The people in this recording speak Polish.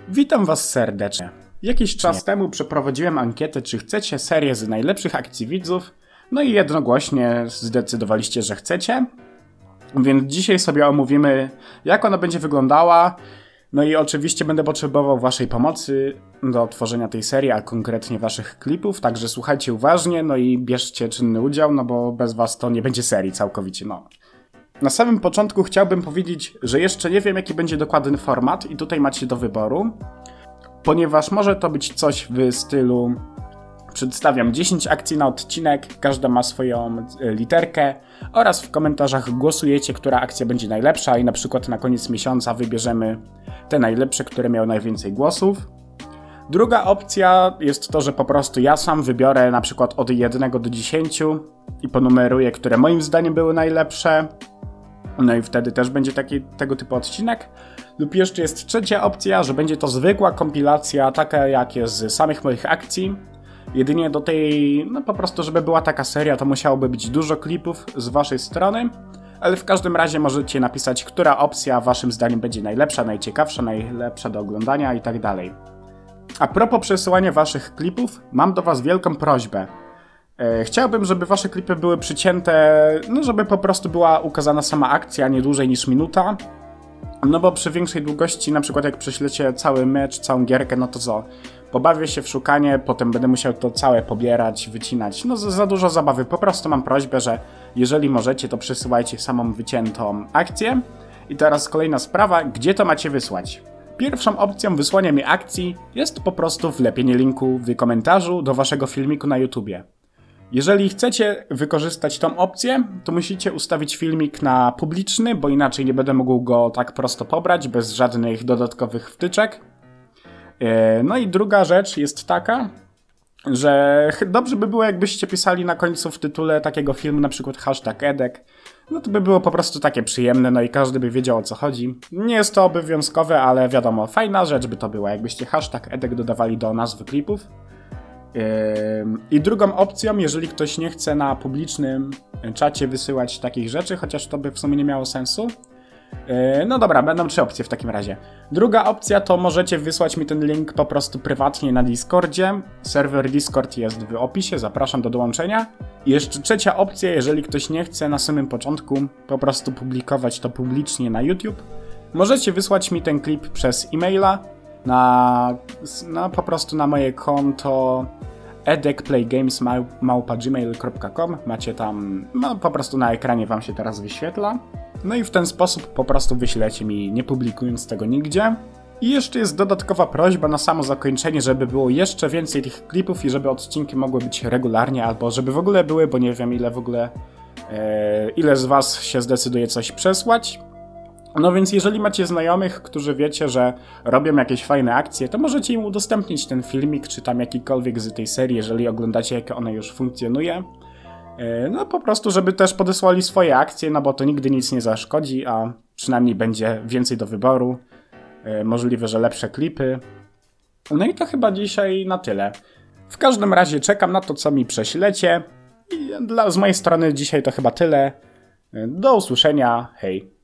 Witam was serdecznie. Jakiś czas temu przeprowadziłem ankietę, czy chcecie serię z najlepszych akcji widzów, no i jednogłośnie zdecydowaliście, że chcecie. Więc dzisiaj sobie omówimy, jak ona będzie wyglądała. No i oczywiście będę potrzebował waszej pomocy do tworzenia tej serii, a konkretnie waszych klipów, także słuchajcie uważnie, no i bierzcie czynny udział, no bo bez was to nie będzie serii całkowicie, no. Na samym początku chciałbym powiedzieć, że jeszcze nie wiem, jaki będzie dokładny format i tutaj macie do wyboru, ponieważ może to być coś w stylu przedstawiam 10 akcji na odcinek, każda ma swoją literkę oraz w komentarzach głosujecie, która akcja będzie najlepsza i na przykład na koniec miesiąca wybierzemy te najlepsze, które miały najwięcej głosów. Druga opcja jest to, że po prostu ja sam wybiorę na przykład od 1 do 10 i ponumeruję, które moim zdaniem były najlepsze. No i wtedy też będzie tego typu odcinek. Lub jeszcze jest trzecia opcja, że będzie to zwykła kompilacja, taka jak jest z samych moich akcji. Jedynie do tej, no po prostu żeby była taka seria, to musiałoby być dużo klipów z waszej strony. Ale w każdym razie możecie napisać, która opcja waszym zdaniem będzie najlepsza, najciekawsza, najlepsza do oglądania i tak dalej. A propos przesyłania waszych klipów, mam do was wielką prośbę. Chciałbym, żeby wasze klipy były przycięte, no żeby po prostu była ukazana sama akcja, nie dłużej niż minuta. No bo przy większej długości, na przykład jak prześlecie cały mecz, całą gierkę, no to co? Pobawię się w szukanie, potem będę musiał to całe pobierać, wycinać. No za dużo zabawy. Po prostu mam prośbę, że jeżeli możecie, to przesyłajcie samą wyciętą akcję. I teraz kolejna sprawa, gdzie to macie wysłać? Pierwszą opcją wysłania mi akcji jest po prostu wlepienie linku w komentarzu do waszego filmiku na YouTubie. Jeżeli chcecie wykorzystać tą opcję, to musicie ustawić filmik na publiczny, bo inaczej nie będę mógł go tak prosto pobrać, bez żadnych dodatkowych wtyczek. No i druga rzecz jest taka, że dobrze by było, jakbyście pisali na końcu w tytule takiego filmu na przykład #edek. No to by było po prostu takie przyjemne, no i każdy by wiedział, o co chodzi. Nie jest to obowiązkowe, ale wiadomo, fajna rzecz by to była, jakbyście #edek dodawali do nazwy klipów. I drugą opcją, jeżeli ktoś nie chce na publicznym czacie wysyłać takich rzeczy, chociaż to by w sumie nie miało sensu. No dobra, będą 3 opcje w takim razie. Druga opcja to możecie wysłać mi ten link po prostu prywatnie na Discordzie. Serwer Discord jest w opisie, zapraszam do dołączenia. I jeszcze trzecia opcja, jeżeli ktoś nie chce na samym początku po prostu publikować to publicznie na YouTube, możecie wysłać mi ten klip przez e-maila po prostu na moje konto edekplaygames@gmail.com. Macie tam, no po prostu na ekranie wam się teraz wyświetla. No i w ten sposób po prostu wyślecie mi, nie publikując tego nigdzie. I jeszcze jest dodatkowa prośba na samo zakończenie, żeby było jeszcze więcej tych klipów i żeby odcinki mogły być regularnie, albo żeby w ogóle były, bo nie wiem ile z was się zdecyduje coś przesłać. No więc jeżeli macie znajomych, którzy wiecie, że robią jakieś fajne akcje, to możecie im udostępnić ten filmik, czy tam jakikolwiek z tej serii, jeżeli oglądacie, jak ona już funkcjonuje. No po prostu, żeby też podesłali swoje akcje, no bo to nigdy nic nie zaszkodzi, a przynajmniej będzie więcej do wyboru. Możliwe, że lepsze klipy. No i to chyba dzisiaj na tyle. W każdym razie czekam na to, co mi prześlecie. I z mojej strony dzisiaj to chyba tyle. Do usłyszenia, hej.